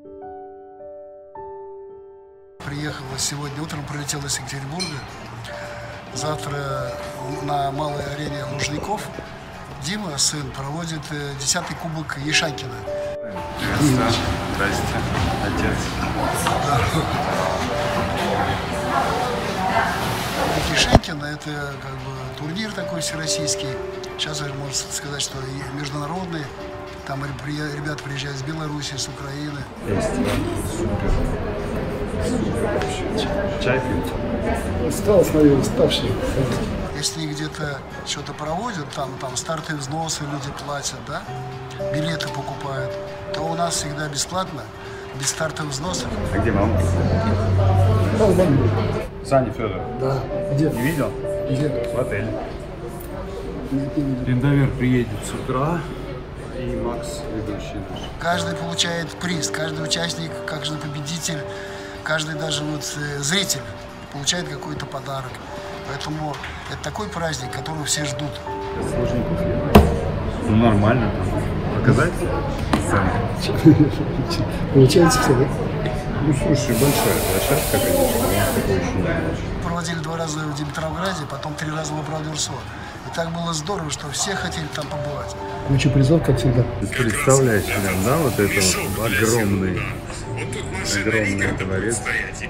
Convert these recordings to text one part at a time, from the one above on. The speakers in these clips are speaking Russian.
Приехала сегодня утром, прилетела из Екатеринбурга. Завтра на малой арене Лужников Дима, сын, проводит 10-й кубок Ешанькина. Здрасте, отец. Да. Ешанькина — это как бы турнир такой всероссийский. Сейчас можно сказать, что и международный. Там ребята приезжают с Беларуси, с Украины. Чай пьют? Устал, смотрю, уставший. Если где-то что-то проводят, там стартовые взносы люди платят, да, билеты покупают, то у нас всегда бесплатно, без стартовых взносов. А где мама? Саня Федор. Да. Где? Не видел? Где? В отеле. Нет, не видел. Линдовер приедет с утра, и Макс, ведущий наш. Каждый получает приз, каждый участник, каждый победитель, каждый даже вот зритель получает какой-то подарок. Поэтому это такой праздник, которого все ждут. Ну нормально. Показать? Получается все, да? Ну слушай, большая площадка, конечно, у нас такое еще не было. Проводили 2 раза в Димитровграде, потом 3 раза в Абрау-Дюрсо. И так было здорово, что все хотели там побывать. Куча призов, как всегда. Ты представляешь, да, вот это вот огромный дворец.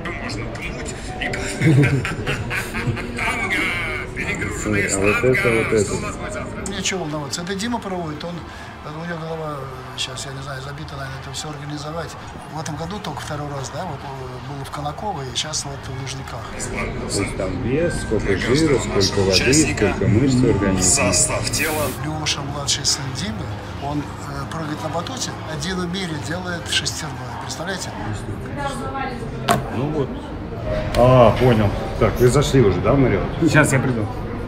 А вот это. Нечего волноваться. Это Дима проводит, у него голова, сейчас, я не знаю, забита, наверное, это все организовать. В этом году только 2-й раз, да, вот было в Конаково, и сейчас вот в Лужниках. То есть там вес, сколько жира, сколько воды, сколько мышц в организме. Состав тела. Леша, младший сын Димы, он прыгает на батуте, один в мире делает шестерной. Представляете? Ну вот. А, понял. Так, вы зашли уже, да, Мариот? Сейчас я приду.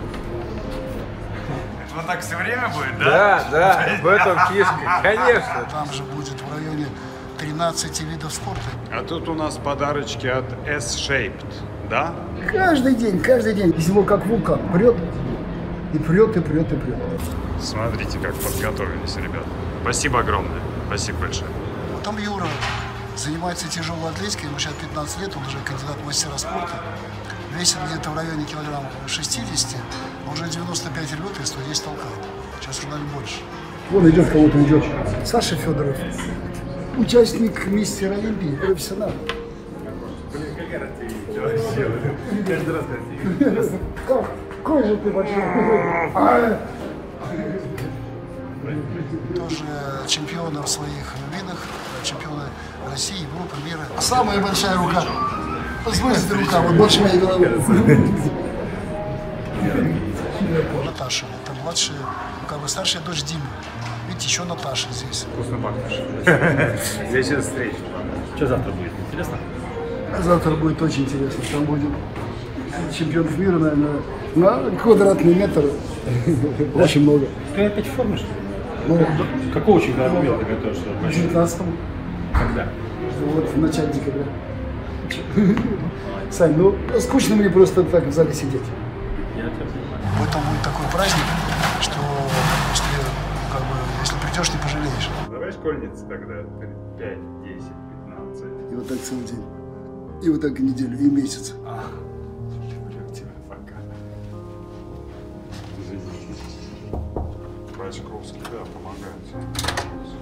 Вот так все время будет, да? Да, в этом фишка, конечно. Там же будет в районе 13 видов спорта. А тут у нас подарочки от S-Shaped, да? Каждый день. Из него как вулкан. Прет, и прет. Смотрите, как подготовились, ребята. Спасибо огромное. Спасибо большое. Потом Юра занимается тяжелой атлетикой, ему сейчас 15 лет, он уже кандидат в мастера спорта. Весит где-то в районе килограмм 60, уже 95 рвет и 110 толкает. Сейчас уже даже больше. Вон идет, кого-то идет. Саша Федоров. Участник мистера Олимпии, профессионал. Какой же ты большой. Тоже чемпионы в своих видах, чемпионы России, Европы, мира. Самая большая рука. Посмотрите, рука, вот больше моей головы. Наташа, это младшая, как бы старшая дочь Димы. Видите, еще Наташа здесь. Вкусно пахнешь. Я сейчас встречу. Что завтра будет? Интересно? Завтра будет очень интересно. Там будет чемпионов мира, наверное, на квадратный метр. Очень много. Ты опять в форме, что ли? Ну, Какого чемпионата мира ты готовишься? в 19-м. Когда? Вот в начале декабря. Сань, ну скучно мне просто так в зале сидеть. Я тебя понимаю. Потом будет такой праздник, что если придешь, не пожалеешь. Давай школьницы тогда. 5, 10, 15. И вот так целый день. И вот так неделю, и месяц. Люблю тебя, пока. Бачковский, да, помогает.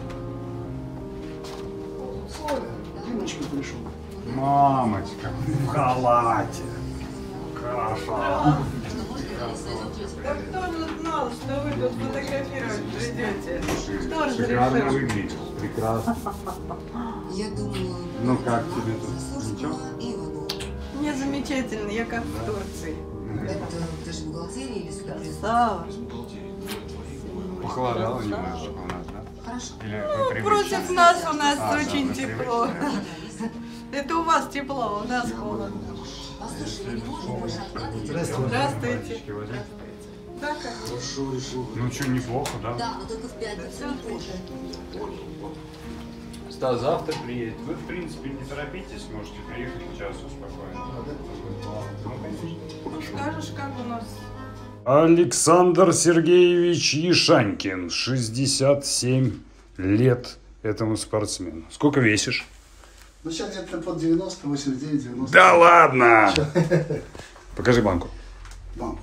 Димочка пришел. Мамочка, в халате. Хорошо. Да кто же знал, что вы тут фотографировать придете? Кто же Шикарно решил? выглядишь. Прекрасно. Я думаю, Ну как тебе тут? Ничего? Мне замечательно, я как в Турции. это даже бухгалтерия или сюда? Сава. Похолодало немножечко у нас, да? Хорошо. Или вы привычны? Против нас у нас А, да, очень вы тепло. Это у вас тепло, у нас холодно. Послушай, мы не можем больше откладывать. Здравствуйте. Возьми. Да, как? Ну что, неплохо, да? Да, но только в пятницу, не позже. Стас завтра приедет. Вы, в принципе, не торопитесь, можете приехать к часу спокойно. Скажешь, как у нас? Александр Сергеевич Ешанькин, 67 лет этому спортсмену. Сколько весишь? Ну, сейчас где-то под 90, 89, 90. Да ладно! Покажи банку. Банку.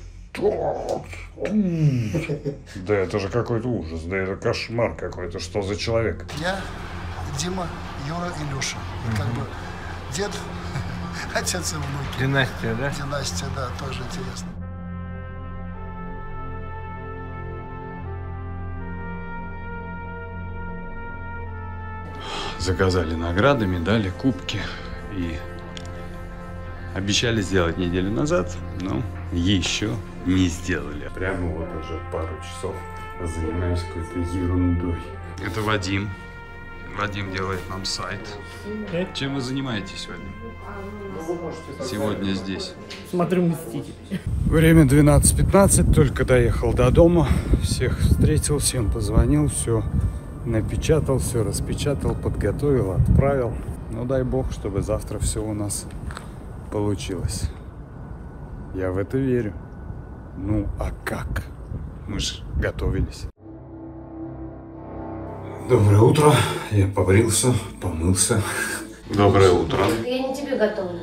Да это же какой-то ужас, да это кошмар какой-то, что за человек? Я, Дима, Юра и Леша. И как бы дед, отец и внуки. Династия, да? Династия, да, тоже интересно. Заказали награды, медали, кубки и обещали сделать неделю назад, но еще не сделали. Прямо вот уже пару часов занимаюсь какой-то ерундой. Это Вадим. Вадим делает нам сайт. Чем вы занимаетесь, Вадим? Сегодня здесь. Смотрю «Мститель». Время 12:15, только доехал до дома, всех встретил, всем позвонил, все напечатал, все распечатал, подготовил, отправил. Ну дай бог, чтобы завтра все у нас получилось. Я в это верю. Ну а как? Мы же готовились. Доброе утро. Я побрился, помылся. Доброе утро. Я не тебе готовлю.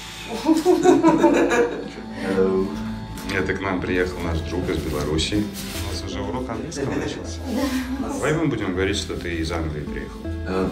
Это к нам приехал наш друг из Беларуси. У нас уже урок английского начался. Давай мы будем говорить, что ты из Англии приехал.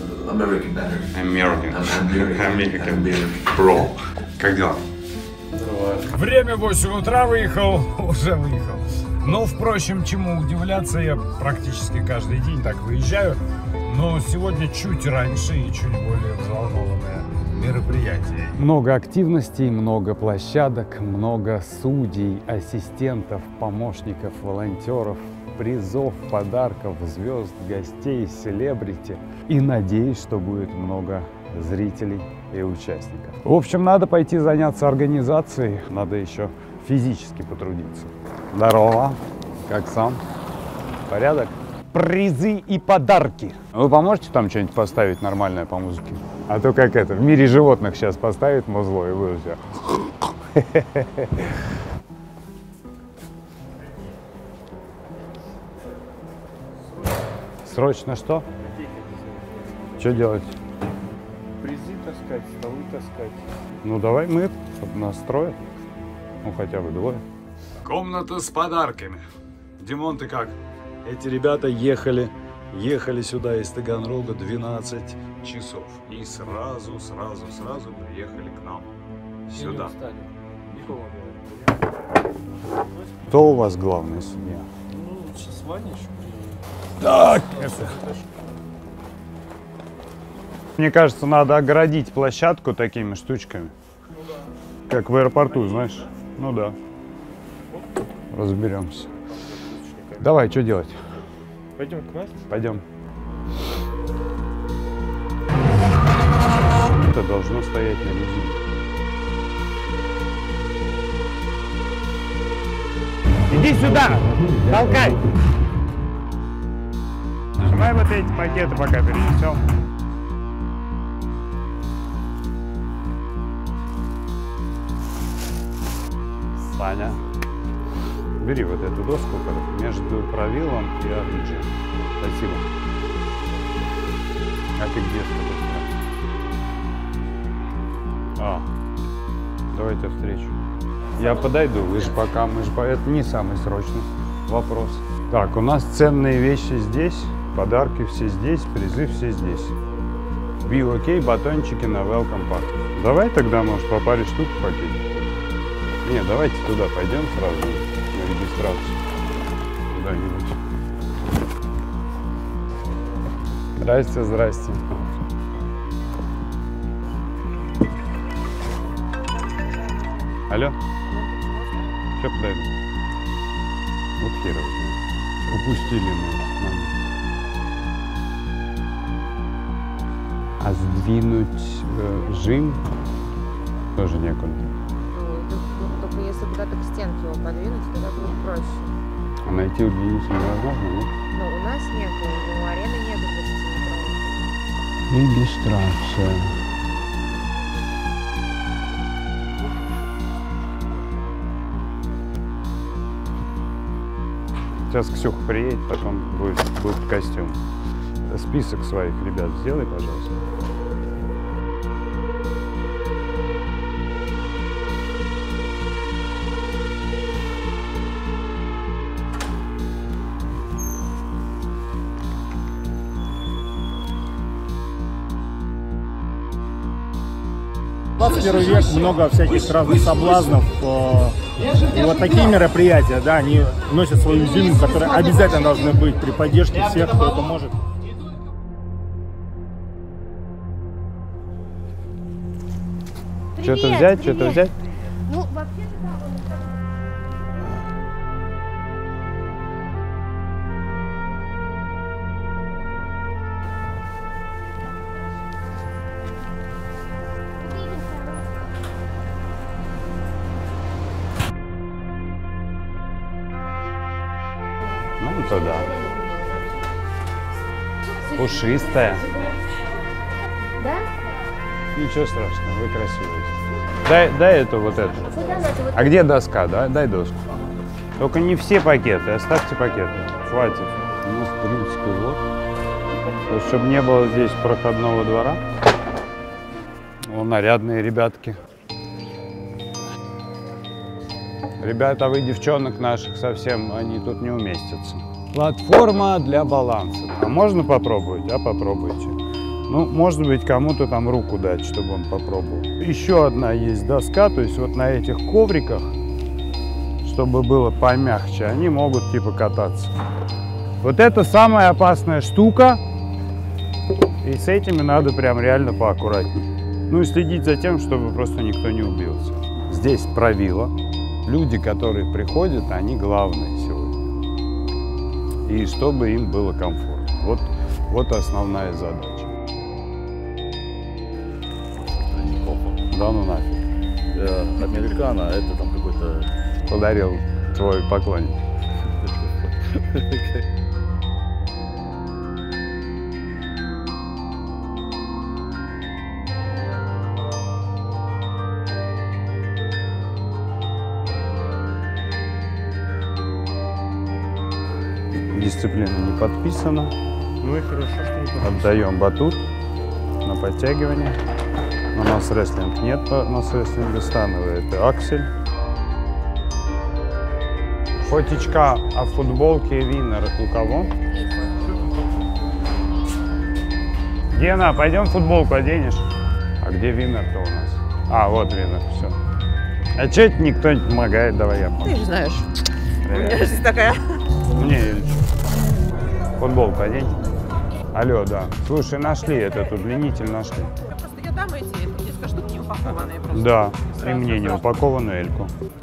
American. Bro. Как дела? Время 8 утра выехал, уже выехал. Но, впрочем, чему удивляться, я практически каждый день так выезжаю. Но сегодня чуть раньше и чуть более взволнованное мероприятие. Много активностей, много площадок, много судей, ассистентов, помощников, волонтеров, призов, подарков, звезд, гостей, селебрити. И надеюсь, что будет много зрителей и участников. В общем, надо пойти заняться организацией, надо еще физически потрудиться. Здорово, как сам? Порядок? Призы и подарки. Вы поможете там что-нибудь поставить нормальное по музыке? А то как это, в мире животных сейчас поставит музло и вы у себя. Срочно что? Что делать? Призы таскать, столы таскать. Ну давай мы, чтобы нас строят. Ну хотя бы двое. Комната с подарками. Димон, ты как? Эти ребята ехали сюда из Таганрога 12 часов. И сразу приехали к нам сюда. Кто у вас главный судья? Ну, сейчас Ваня еще приедет. Так, это... Мне кажется, надо огородить площадку такими штучками. Как в аэропорту, знаешь? Ну да. Разберемся. Давай, что делать? Пойдем к нас? Пойдем. Это должно стоять на резине. Иди сюда! Толкай! Давай вот эти пакеты пока перенесем. Саня, бери вот эту доску между правилом и орудием. Спасибо. А ты где с тобой? Давайте встречу. Я подойду, вы же пока, это не самый срочный вопрос. Так, у нас ценные вещи здесь, подарки все здесь, призы все здесь. BOK, батончики на Welcome Pack. Давай тогда, может, по паре штук покинем. Не, давайте туда пойдем сразу, на регистрацию. Куда-нибудь. Здрасте, здрасте. Алло? Что подойду? Вот херово. Упустили мы. А сдвинуть жим тоже некуда. Только если куда-то к стенке его подвинуть, тогда будет проще. А найти удлинитель невозможно, нет? Но у нас нет, у арены нет 20 метров. Регистрация. Сейчас Ксюха приедет, потом будет костюм. Список своих ребят сделай, пожалуйста. 21 век, много всяких разных соблазнов. И вот такие мероприятия, да, они носят свою изюминку, которые обязательно должны быть при поддержке всех, кто это может. Что-то взять, что-то взять? Ну, вообще-то да, Ну, то да. Пушистая. Да? Ничего страшного, вы красивые. Дай эту вот эту. А где доска? Дай доску. Только не все пакеты, оставьте пакеты. Хватит. Ну, в принципе, вот. То есть, чтобы не было здесь проходного двора. О, нарядные ребятки. Ребята, вы девчонок наших совсем, они тут не уместятся. Платформа для баланса. А можно попробовать? А попробуйте. Ну, может быть, кому-то там руку дать, чтобы он попробовал. Еще одна есть доска, то есть вот на этих ковриках, чтобы было помягче, они могут типа кататься. Вот это самая опасная штука, и с этими надо прям реально поаккуратнее. Ну и следить за тем, чтобы просто никто не убился. Здесь правило. Люди, которые приходят, они главные сегодня. И чтобы им было комфортно. Вот основная задача. Да ну нафиг. Американо, а это там какой-то... Подарил твой поклонник. Дисциплина не подписана. Ну и хорошо, что не подписано. Отдаем батут на подтягивание. У нас рестлинг нет, у нас рестлинга становый. Это аксель. Фотичка о футболке Виннер у кого? Гена, пойдем футболку оденешь? А где Виннер-то у нас? А, вот Виннер, все. А че это никто не помогает? Давай я помогу. Ты же знаешь. Привет. У меня жизнь такая. Мне футболку одень. Алло, да. Слушай, нашли этот удлинитель, нашли. Просто я там эти несколько штук не упакованные просто. Да, и мне не упакованную Эльку.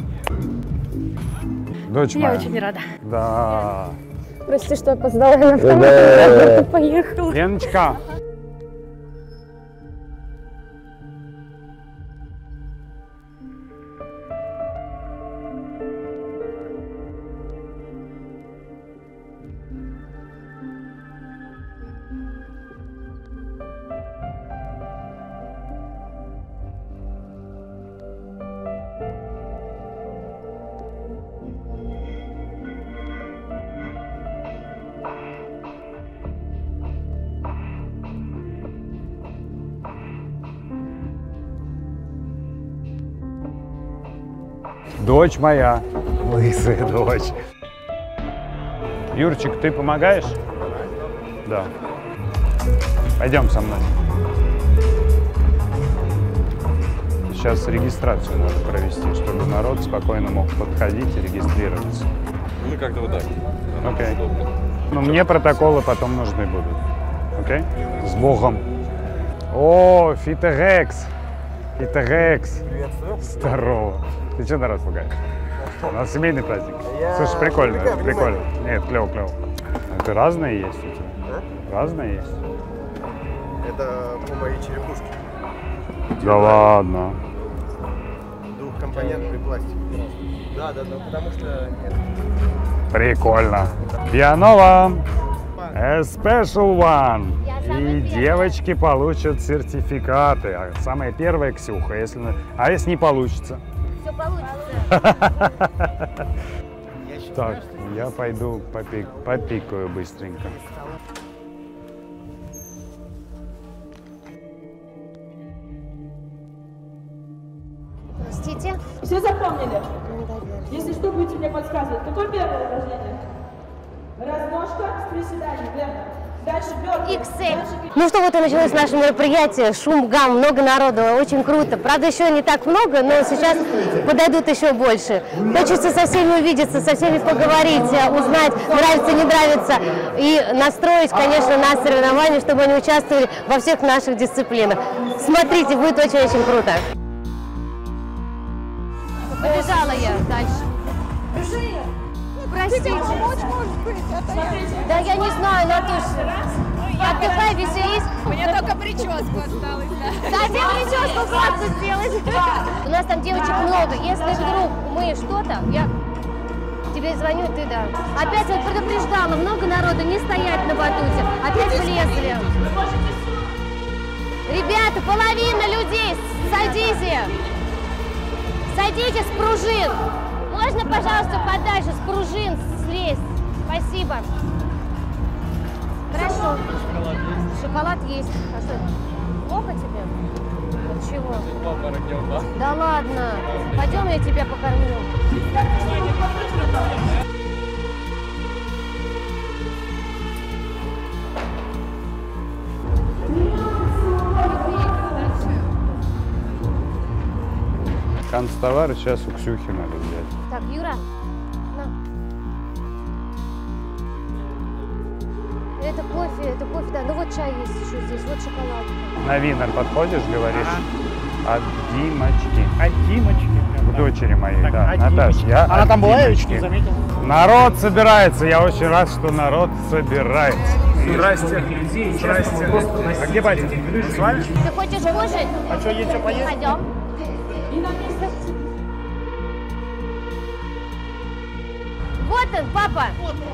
Дочь моя. Я очень рада. Да. Прости, что опоздала на автомат. Поехала. Леночка. Дочь моя, лысая дочь. Юрчик, ты помогаешь? Да. Пойдем со мной. Сейчас регистрацию надо провести, чтобы народ спокойно мог подходить и регистрироваться. Ну, как-то вот так. Окей. Ну, мне протоколы потом нужны будут. Окей? С Богом. О, Фитогекс. Фитогекс. Здорово. Ты что народ пугаешь? У нас семейный праздник. Слушай, прикольно, прикольно. Нет, клево, клево. Это разные есть у тебя? Разные есть? Это по моей черепушке. Да ладно. Двухкомпонентный пластик. Да, потому что нет. Прикольно. Пианова. A special one. И девочки получат сертификаты. А самая первая Ксюха. А если не получится? Все получится. Так, я пойду попикаю быстренько. Простите. Все запомнили? Если что, будете мне подсказывать. Какое первое упражнение? Разножка с приседанием, верно? XL. Ну что, вот и началось наше мероприятие. Шум, гам, много народу, очень круто. Правда, еще не так много, но сейчас подойдут еще больше. Хочется со всеми увидеться, со всеми поговорить, узнать, нравится, не нравится. И настроить, конечно, на соревнования, чтобы они участвовали во всех наших дисциплинах. Смотрите, будет очень-очень круто. Побежала я дальше. Простите. Да я не знаю, Наташа. Отдыхай, веселись. Мне только прическу осталось, да. Да, тебе прическу фотку сделать. У нас там девочек много. Если вдруг мы что-то, я тебе звоню, ты да. Опять вот предупреждала, много народу, не стоять на батуте. Опять влезли. Ребята, половина людей, садите. Садитесь с пружин. Можно, пожалуйста, подальше с пружин слезть? Спасибо. Хорошо. Шоколад есть. А что это? Плохо тебе? От чего? Папа родил, да? Да ладно. Пойдем, я тебя покормлю. Канцтовары сейчас у Ксюхи надо взять. Так, Юра, на. Это кофе, да. Ну вот чай есть еще здесь, вот шоколад. На Винер подходишь, говоришь? От Димочки. От Димочки. К дочери моей, Так, да. от Наташ, Димочки. я Она от там была, я Димочки. не заметил. Народ собирается. Я очень рад, что народ собирается. Здрасте. Здрасте. А где батя? С вами? Ты хочешь кушать? А что, есть что поесть? Пойдем. Вот он, папа.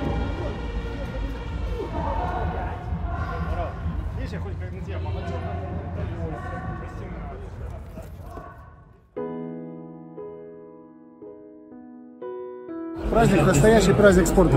Видишь, я хоть как на тебя помогу. Праздник, настоящий праздник спорта.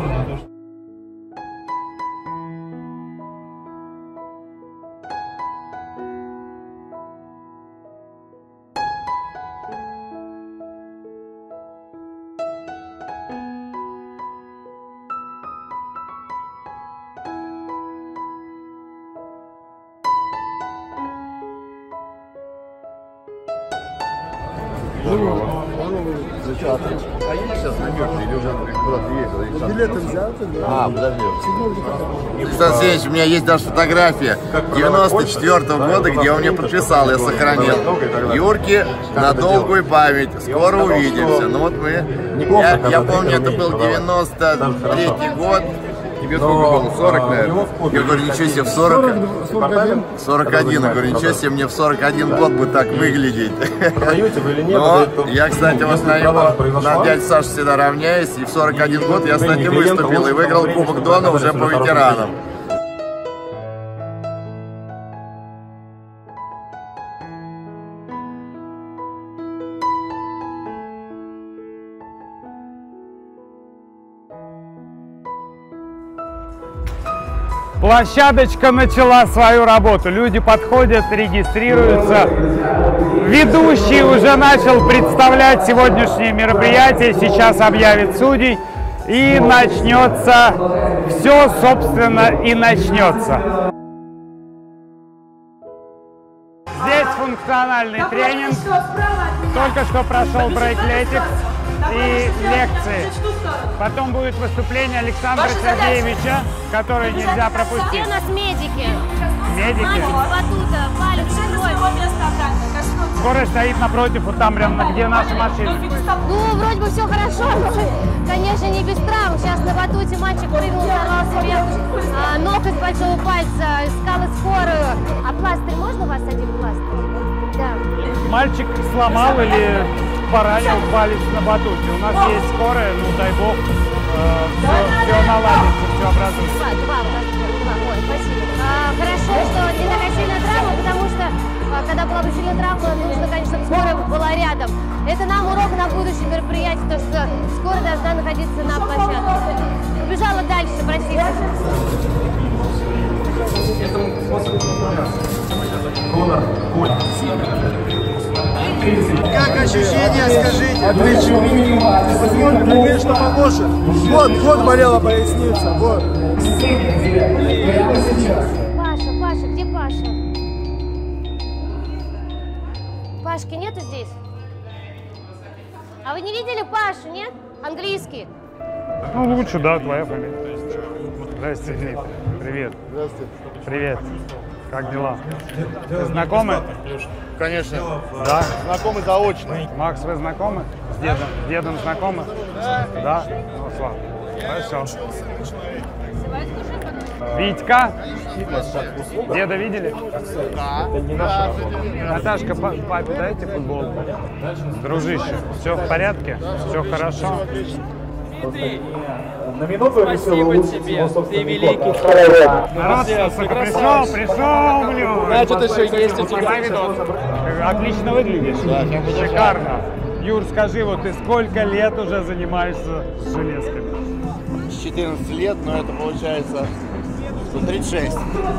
Сейчас намёк, или уже куда-то ездил? Билеты взяты? А, подожди. Александр Алексеевич, у меня есть даже фотография 94-го года, где он мне подписал, я сохранил. Юрке на долгую память, скоро увидимся. Ну вот мы, я помню, это был 93-й год. Тебе сколько было? 40, наверное? Я говорю, ничего себе, в 41. 41. Я говорю, ничего себе, мне в 41 год бы так выглядеть. Но я, кстати, вот на дядю Сашу всегда равняюсь. И в 41 год я, кстати, выступил и выиграл Кубок Дона уже по ветеранам. Площадочка начала свою работу. Люди подходят, регистрируются. Ведущий уже начал представлять сегодняшнее мероприятие. Сейчас объявит судей. И начнется все, собственно, и начнется. Здесь функциональный тренинг. Только что прошел брейклетик и лекции. Потом будет выступление Александра Сергеевича, которое нельзя пропустить. Где у нас медики? Медики? Мальчик батута, палец, кровь. Скорая стоит напротив, вот там прям, где наши машины. Ну, вроде бы все хорошо, но, конечно, не без травм. Сейчас на батуте мальчик прыгнул, сорвал себе ноготь с большого пальца, искал скорую. А пластырь, можно у вас один пластырь? Да. Мальчик сломал или поранил палец на батуте. У нас есть скорая, ну дай бог, все наладится, все образуется. Два. Ой, спасибо. Хорошо, что не такая сильная травма, потому что когда была бы сильная травма, нужно, конечно, чтобы скорая была рядом. Это нам урок на будущее мероприятие, то что скорая должна находиться на площадке. Убежала дальше, простите. Как ощущения, скажите? Отлично. Вот, что похоже. Вот болела поясница, вот. Прямо сейчас. Паша, где Паша? Пашки нету здесь? А вы не видели Пашу, нет? Английский. Ну, лучше, да, твоя фамилия. Здрасте, Дмитрий. Привет. Здравствуйте. Привет. Как дела? Вы знакомы? Конечно. Да? Знакомы заочно. Макс, вы знакомы? С дедом? С дедом знакомы? Да? Ну, слава. Хорошо. Витька? Деда видели? Да. Наташка, папе дайте футболку. Дружище, все в порядке? Все хорошо? На минуту веселый тебе, ты великий. Народ, пришел, блин. Значит, еще есть у тебя. Отлично выглядишь. Шикарно. Юр, скажи, вот ты сколько лет уже занимаешься с железками? С 14 лет, но это получается 36.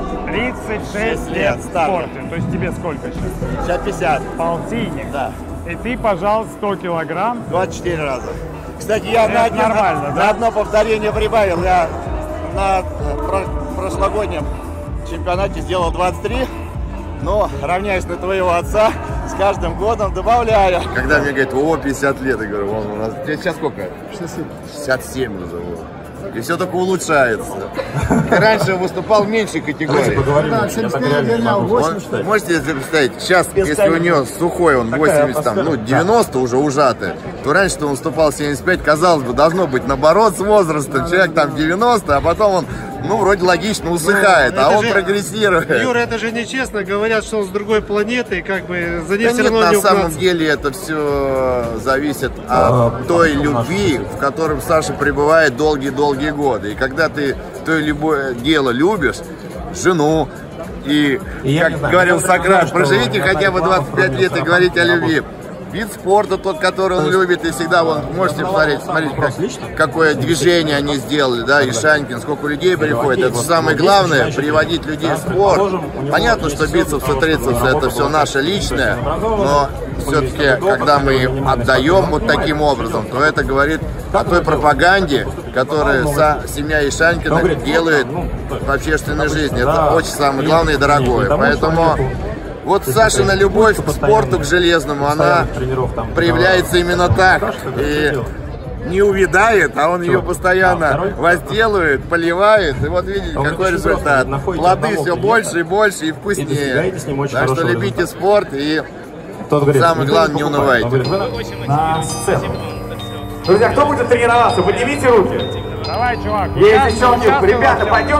36 лет в спорте. То есть тебе сколько сейчас? Сейчас 50. Полтинник. Да. И ты, пожалуйста, 100 килограмм. 24 раза. Кстати, я на одно повторение прибавил. Я на прошлогоднем чемпионате сделал 23, но равняясь на твоего отца, с каждым годом добавляю. Когда мне говорят, о, 50 лет, я говорю, у нас тебе сейчас сколько? 67. 67 уже. И все только улучшается. Раньше выступал в меньшей категории. Да, 75 гонял, 80. Можете себе представить, сейчас, если у него сухой, он 80, там, ну, 90 уже ужатый, то раньше-то он выступал в 75, казалось бы, должно быть наоборот с возрастом. Человек там 90, а потом он, ну, вроде логично усыхает, а он прогрессирует. Юра, это же нечестно, говорят, что он с другой планеты, как бы за ней Да все нет, равно не на самом угнаться. деле это все зависит от той любви, в котором Саша пребывает долгие-долгие годы. И когда ты то любое дело любишь, жену, и, как говорил Сократ, проживите хотя бы 25 лет и говорите о любви. Вид спорта тот, который он любит, и всегда, вон, можете посмотреть, какое движение они сделали, да, и Шанькин, сколько людей приходит. Это самое главное, приводить людей в спорт. Понятно, что бицепсы, трицепсы, это все наше личное, но все-таки, когда мы им отдаем вот таким образом, то это говорит о той пропаганде, которую семья Ишанькина делает в общественной жизни. Это очень самое главное и дорогое. Поэтому вот Сашина любовь к спорту, к железному, она проявляется именно так. И не увядает, а он ее постоянно возделывает, поливает. И вот видите, какой результат. Плоды все больше и больше и вкуснее. Так что любите спорт и самое главное, не унывайте. На сцену. Друзья, кто будет тренироваться? Поднимите руки. Давай, чувак. Есть девчонки, ребята, пойдем.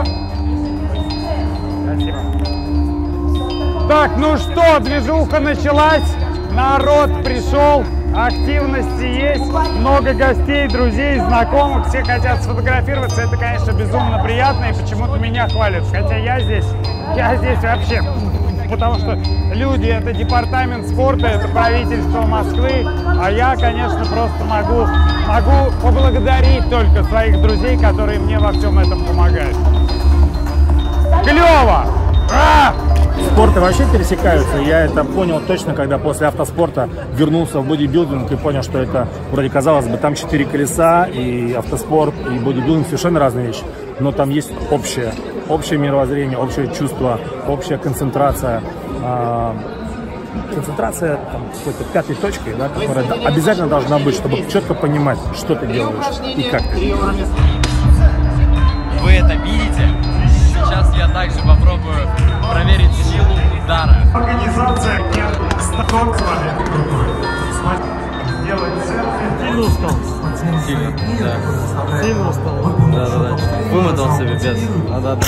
Спасибо. Так, ну что, движуха началась, народ пришел, активности есть, много гостей, друзей, знакомых, все хотят сфотографироваться, это, конечно, безумно приятно, и почему-то меня хвалят, хотя я здесь вообще, потому что люди, это департамент спорта, это правительство Москвы, а я, конечно, просто могу поблагодарить только своих друзей, которые мне во всем этом помогают. Клево! Спорты вообще пересекаются. Я это понял точно, когда после автоспорта вернулся в бодибилдинг и понял, что это, вроде казалось бы, там 4 колеса, и автоспорт, и бодибилдинг совершенно разные вещи. Но там есть общее мировоззрение, общее чувство, общая концентрация. Концентрация какой-то пятой точкой, да, которая обязательно должна быть, чтобы четко понимать, что ты делаешь и как ты делаешь. Вы это видите? Сейчас я также попробую проверить силу удара. Организация статок с вами. Делать селфи. Сильно устал? Сильно, да. Сильно устал? Да. Вымотался, пипец. Да.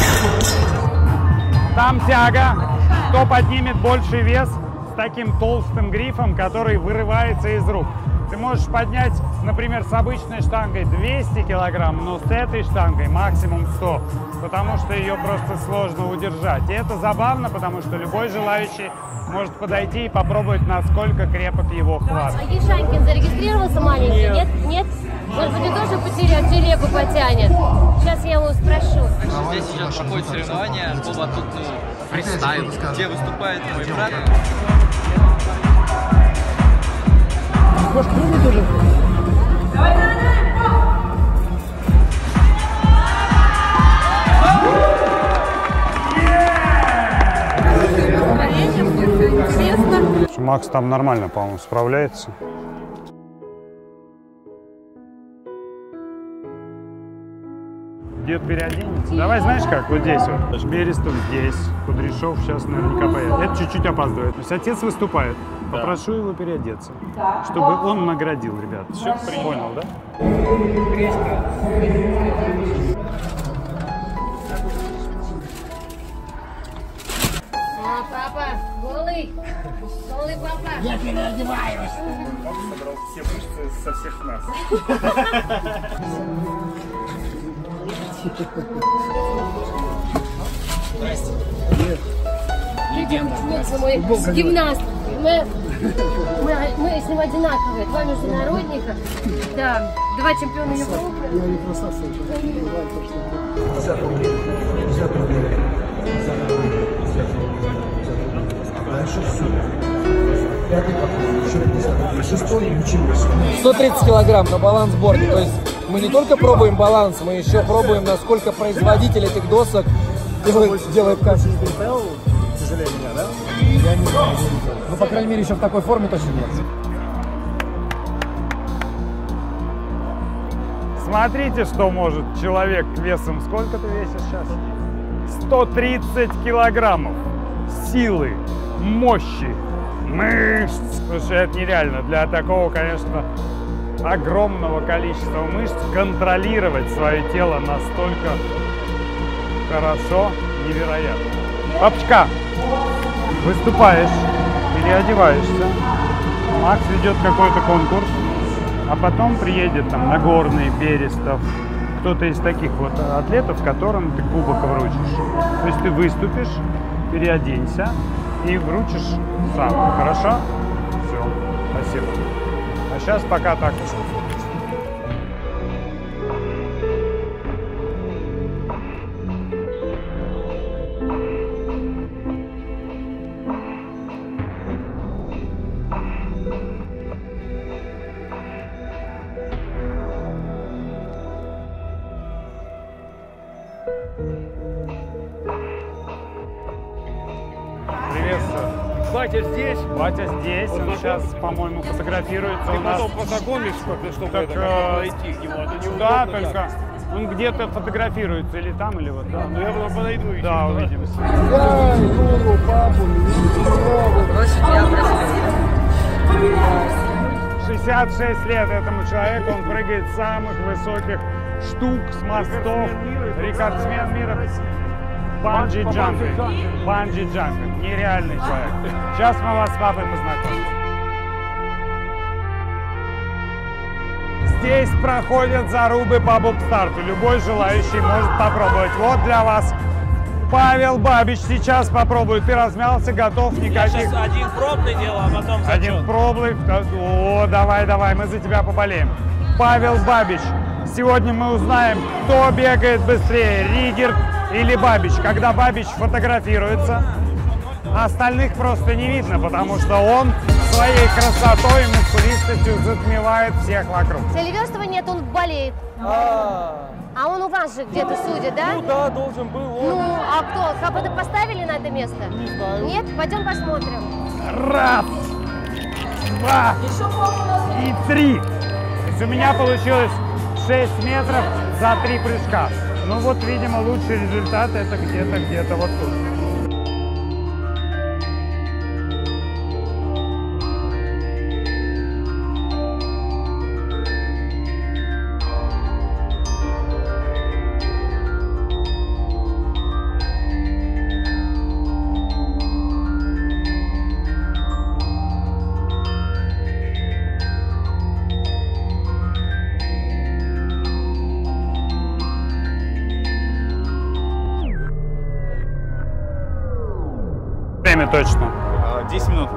Там тяга. Кто поднимет больший вес с таким толстым грифом, который вырывается из рук. Ты можешь поднять, например, с обычной штангой 200 килограмм, но с этой штангой максимум 100, потому что ее просто сложно удержать. И это забавно, потому что любой желающий может подойти и попробовать, насколько крепок его хват. А Ешанькин зарегистрировался маленький? Нет? Может быть, он тоже потеряет, телегу потянет? Сейчас я его спрошу. Здесь сейчас проходит соревнование по батутному фристайлу, где выступает мой брат. Может, прыгать уже? Давай! Макс там нормально, по-моему, справляется. Дед переоденется. Давай, знаешь как, вот здесь вот. Берестов здесь, Кудряшов сейчас наверняка поедет. Это чуть-чуть опаздывает. То есть отец выступает. Попрошу его переодеться, чтобы он наградил ребят. Все, понял, да? Папа, голый. Голый папа. Я переодеваюсь. Папа собрал все мышцы со всех нас. Здрасте. Легенда. Мой гимнаст. Мы с ним одинаковые. Два международника. Да, два чемпиона Европы. Я не красавца. 50 рублей. 130 килограмм на балансборде. То есть мы не только пробуем баланс, мы еще пробуем, насколько производитель этих досок делает качество. Тяжелее меня, да? Я не знаю. Ну, по крайней мере, еще в такой форме точно нет. Смотрите, что может человек весом. Сколько ты весишь сейчас? 130 килограммов силы, мощи, мышц. Слушай, это нереально. Для такого, конечно, огромного количества мышц контролировать свое тело настолько хорошо, невероятно. Папочка, выступаешь, переодеваешься, Макс ведет какой-то конкурс, а потом приедет там Нагорный, Берестов, кто-то из таких вот атлетов, которым ты кубок вручишь. То есть ты выступишь, переоденься и вручишь сам. Хорошо? Все, спасибо. А сейчас пока так. Приветствую. Батя здесь? Батя здесь, он сейчас, по-моему, фотографируется. Ты у нас. потом познакомишь, чтобы Так, подойти к нему, а то не да, удобно только он где-то фотографируется, или там, или вот там. Ну я потом подойду еще. Да, увидимся. Я Юру, папу, не 66 лет этому человеку, он прыгает с самых высоких штук, с мостов, рекордсмен мира. Банджи-джампинг. Банджи-джампинг. Нереальный человек. Сейчас мы вас с папой познакомим. Здесь проходят зарубы по бобстарту. Любой желающий может попробовать. Вот для вас Павел Бабич сейчас попробует. Ты размялся, готов, никаких... Я сейчас один пробный делаю, а потом зачет. Один пробный. О, давай, мы за тебя поболеем. Павел Бабич. Сегодня мы узнаем, кто бегает быстрее, Ригер или Бабич. Когда Бабич фотографируется, остальных просто не видно, потому что он своей красотой и мускулистостью затмевает всех вокруг. Селиверстова нет, он болеет. А он у вас же где-то судит, да? Ну да, должен был он. Ну, а кто? Кого-то поставили на это место? Не знаю. Нет? Пойдем посмотрим. Раз, два и три. То есть у меня получилось 6 метров за 3 прыжка. Ну вот, видимо, лучший результат это где-то вот тут. Время точно. 10 минут.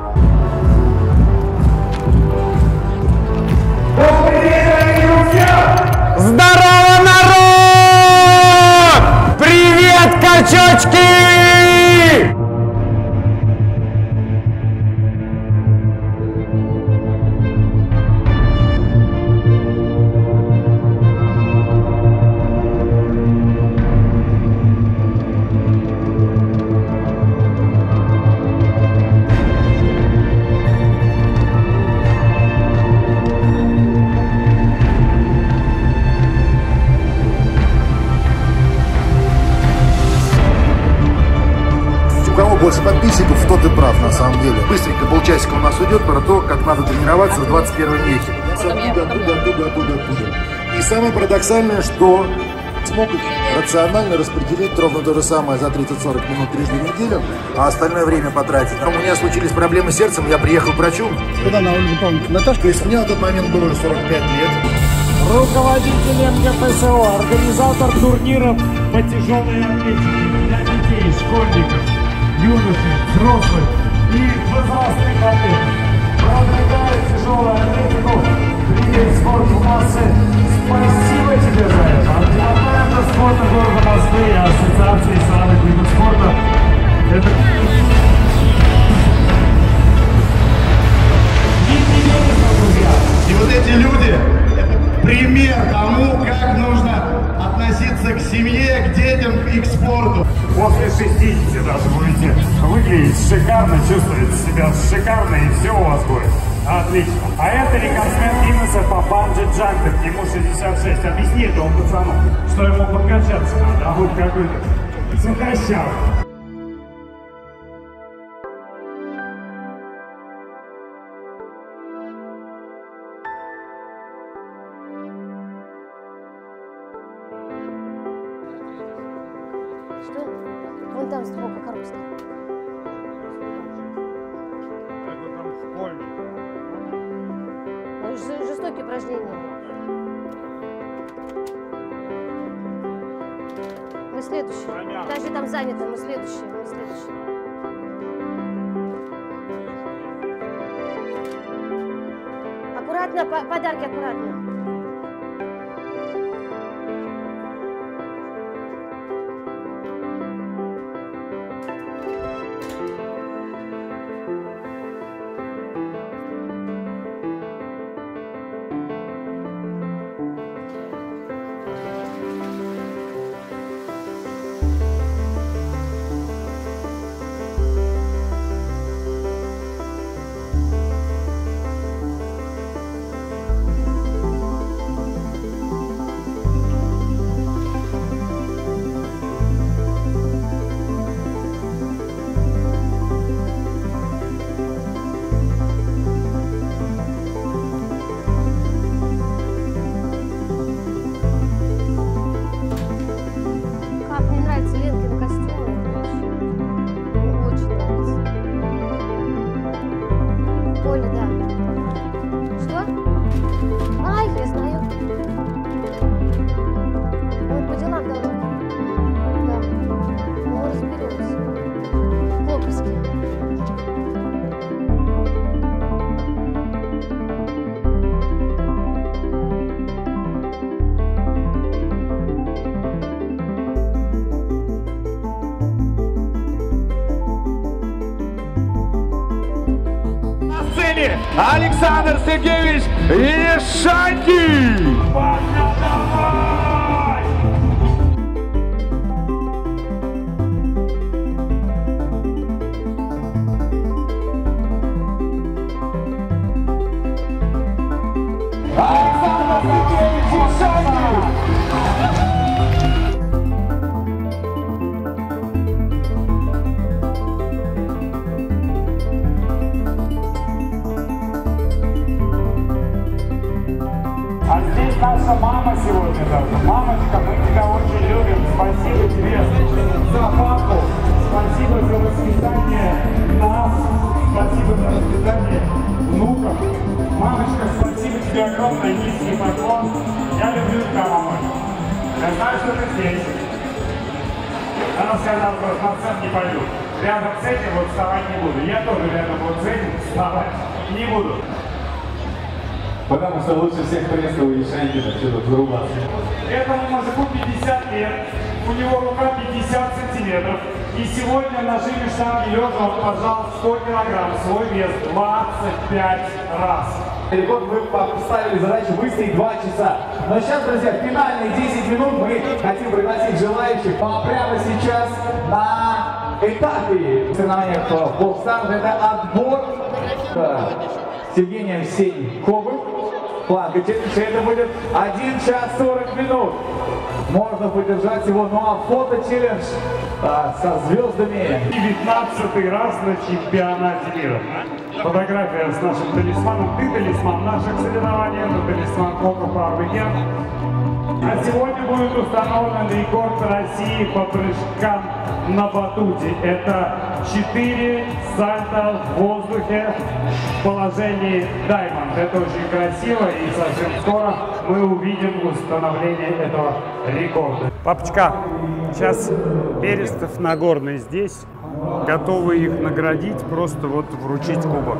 Здорово, народ! Привет, качочки! больше подписчиков, то ты прав на самом деле. Быстренько полчасика у нас уйдет про то, как надо тренироваться в 21 веке. Оттуда. И самое парадоксальное, что смогут рационально распределить ровно то же самое за 30-40 минут трижды в неделю, а остальное время потратить. У меня случились проблемы с сердцем, я приехал к врачу. Когда на улице, Наташка, то есть мне на тот момент было уже 45 лет. Руководитель МГПСО, организатор турниров по тяжелой атлетике для детей, школьников, юношей, взрослых и возрастных атлетов. Продвигает тяжелую атлетику в виде спорта массы. Спасибо тебе за это. От Департамента спорта города Москвы и Ассоциации силовых видов спорта. Это... И вот эти люди – это пример тому, как нужно относиться к семье, к детям и к спорту. После 60 даже будете выглядеть шикарно, чувствовать себя шикарно, и все у вас будет отлично. А это рекордсмен Гиннесса по банджи-джампинг, ему 66. Объясни этому пацану, что ему подкачаться надо, а вот какой-то сухощавый. Что? Вон там сбоку коробка. Жестокие упражнения. Мы следующие. Подожди, там занято. Мы следующие. Аккуратно, подарки аккуратно. Александр Сергеевич Ешанький! Александр Сергеевич Ешанький! Наша мама сегодня даже. Мамочка, мы тебя очень любим. Спасибо тебе за папу. Спасибо за воспитание нас. Спасибо за воспитание внуков. Мамочка, спасибо тебе огромное, низкий поклон. Я люблю тебя, мама. Я знаю, что ты здесь. Она сказала, что на сцену не пойду. Рядом с этим вот вставать не буду. Я тоже рядом вот с этим вставать не буду. Потому что лучше всех пресса у Ешанькина, что тут вырубаться. Этому мужику 50 лет, у него рука 50 сантиметров. И сегодня на жиме штанги лежа он пожал 100 килограмм, свой вес 25 раз. Рекорд мы поставили задачу выстоять 2 часа. Но сейчас, друзья, финальные 10 минут мы хотим пригласить желающих прямо сейчас на этапе соревнования в бокс-стану. Это отбор с Евгением Сеньковым. планка челленджа. Это будет 1 час 40 минут. Можно поддержать его. Ну а фото-челлендж со звездами. 19-й раз на чемпионате мира. Фотография с нашим талисманом. Ты талисман наших соревнований, это талисман Кока Парвиген. А сегодня будет установлен рекорд России по прыжкам на батуте. Это 4 сальто в воздухе в положении даймонд. Это очень красиво, и совсем скоро мы увидим установление этого рекорда. Папочка, сейчас Берестов, Нагорный здесь. Готовы их наградить, просто вот вручить кубок.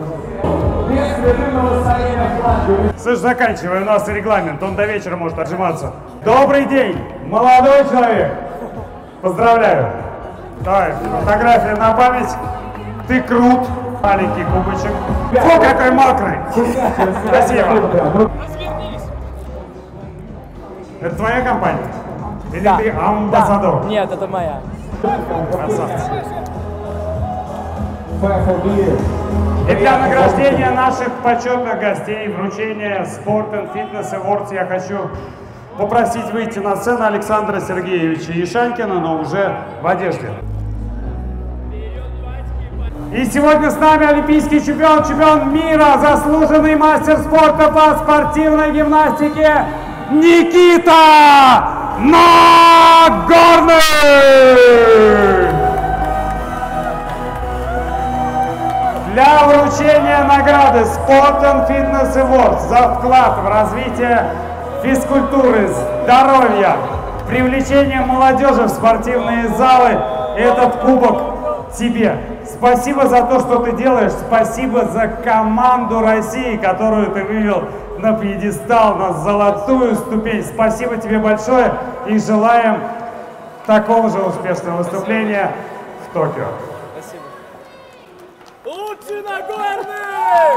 Слышь, заканчивай, у нас регламент, он до вечера может отжиматься. Добрый день, молодой человек. Поздравляю. Давай, фотография на память. Ты крут. Маленький кубочек. Фу, какой мокрый. Спасибо. Это твоя компания? Или да. Ты амбассадор? Да. Нет, это моя. Красавцы. И для награждения наших почетных гостей, вручения Sport and Fitness Awards, я хочу попросить выйти на сцену Александра Сергеевича Яшанькина, но уже в одежде. И сегодня с нами олимпийский чемпион, чемпион мира, заслуженный мастер спорта по спортивной гимнастике Никита Нагорный! Для вручения награды Sport and Fitness Awards за вклад в развитие физкультуры, здоровья, привлечение молодежи в спортивные залы, этот кубок тебе. Спасибо за то, что ты делаешь, спасибо за команду России, которую ты вывел на пьедестал, на золотую ступень. Спасибо тебе большое и желаем такого же успешного выступления в Токио. Лучший Нагорный!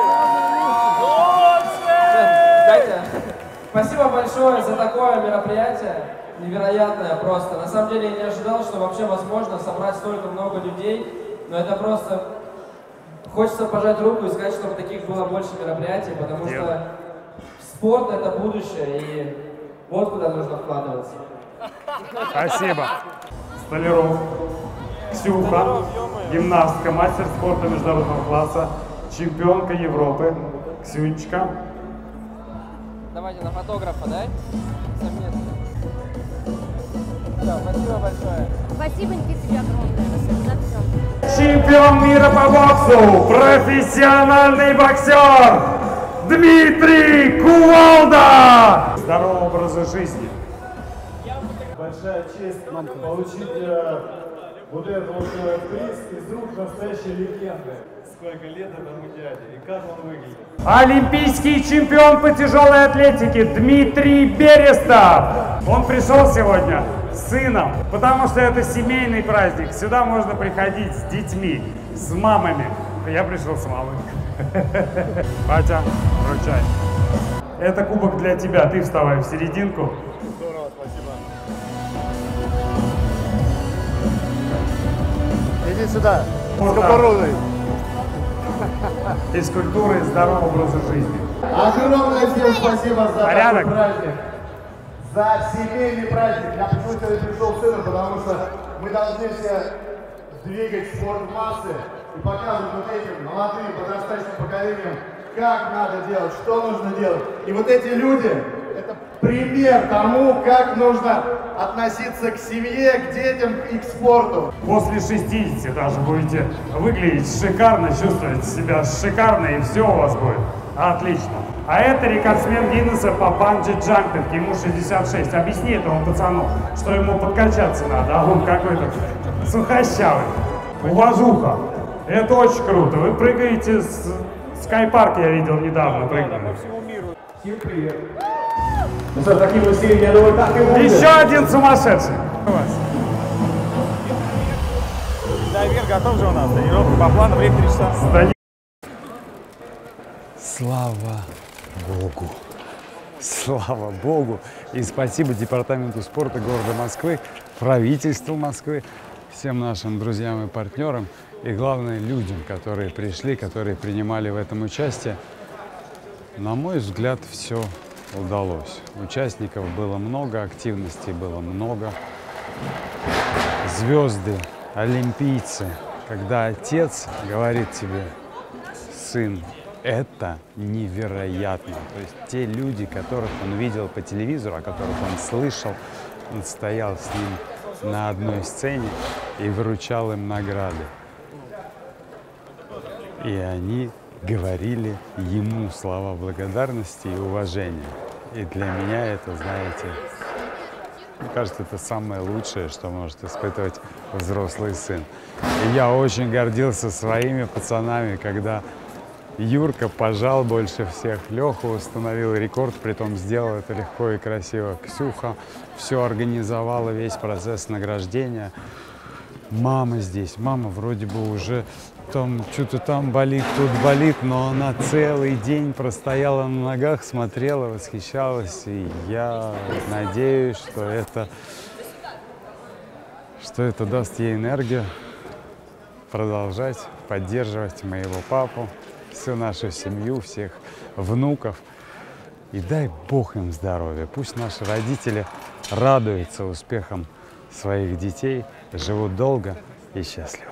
Лучший! Спасибо большое за такое мероприятие. Невероятное просто. На самом деле я не ожидал, что вообще возможно собрать столько много людей. Но это просто... Хочется пожать руку и сказать, чтобы таких было больше мероприятий, потому что спорт — это будущее, и вот куда нужно вкладываться. Спасибо. Столяров. Ксюха, гимнастка, мастер спорта международного класса, чемпионка Европы. Ксюнечка. Давайте на фотографа, да? Совместно. Все, спасибо большое. Спасибо, Никита, тебе огромное. За все. Чемпион мира по боксу, профессиональный боксер Дмитрий Кувалда. Здорового образа жизни. Большая честь получить вот этот вот приз из рук настоящей легенды. Сколько лет этому дяде и как он выглядит? Олимпийский чемпион по тяжелой атлетике Дмитрий Берестов. Он пришел сегодня с сыном, потому что это семейный праздник. Сюда можно приходить с детьми, с мамами. Я пришел с мамой. Батя, вручай. Это кубок для тебя. Ты вставай в серединку. Здорово, спасибо. Иди сюда, сковородой. Физкультуры и здорового образа жизни. Огромное всем спасибо за порядок. Такой праздник, за семейный праздник. Я почему сегодня пришел с сыном, потому что мы должны все двигать спорт в массы и показывать вот этим молодым подрастающим поколениям, как надо делать, что нужно делать. И вот эти люди, это пример тому, как нужно относиться к семье, к детям и к спорту. После 60 даже будете выглядеть шикарно, чувствовать себя шикарно, и все у вас будет отлично. А это рекордсмен Гиннесса по банджи-джампинг, ему 66. Объясни этому пацану, что ему подкачаться надо, а он какой-то сухощавый. Уважуха. Это очень круто. Вы прыгаете с скайпарк, я видел недавно, прыгали. Всем привет. Ну что, таким усилием, я думаю, так и будет. Еще один сумасшедший. Давид готов же у нас. Тренировка по плану, время 3 часа. Слава Богу. Слава Богу. И спасибо Департаменту спорта города Москвы, правительству Москвы, всем нашим друзьям и партнерам, и главное людям, которые пришли, которые принимали в этом участие. На мой взгляд, все удалось. Участников было много, активностей было много. Звезды, олимпийцы. Когда отец говорит тебе: сын, это невероятно. То есть те люди, которых он видел по телевизору, о которых он слышал, он стоял с ним на одной сцене и вручал им награды. И они говорили ему слова благодарности и уважения. И для меня это, знаете, мне кажется, это самое лучшее, что может испытывать взрослый сын. И я очень гордился своими пацанами, когда Юрка пожал больше всех, Леха установил рекорд, притом сделал это легко и красиво. Ксюха все организовала, весь процесс награждения. Мама здесь, мама вроде бы уже там что-то там болит, тут болит, но она целый день простояла на ногах, смотрела, восхищалась. И я надеюсь, что это даст ей энергию продолжать поддерживать моего папу, всю нашу семью, всех внуков. И дай Бог им здоровья. Пусть наши родители радуются успехам своих детей, живут долго и счастливо.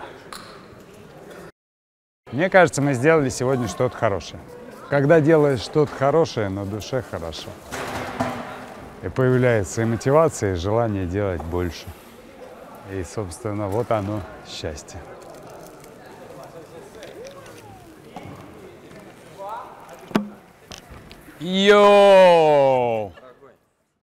Мне кажется, мы сделали сегодня что-то хорошее. Когда делаешь что-то хорошее, на душе хорошо. И появляется и мотивация, и желание делать больше. И, собственно, вот оно, счастье. Йоу!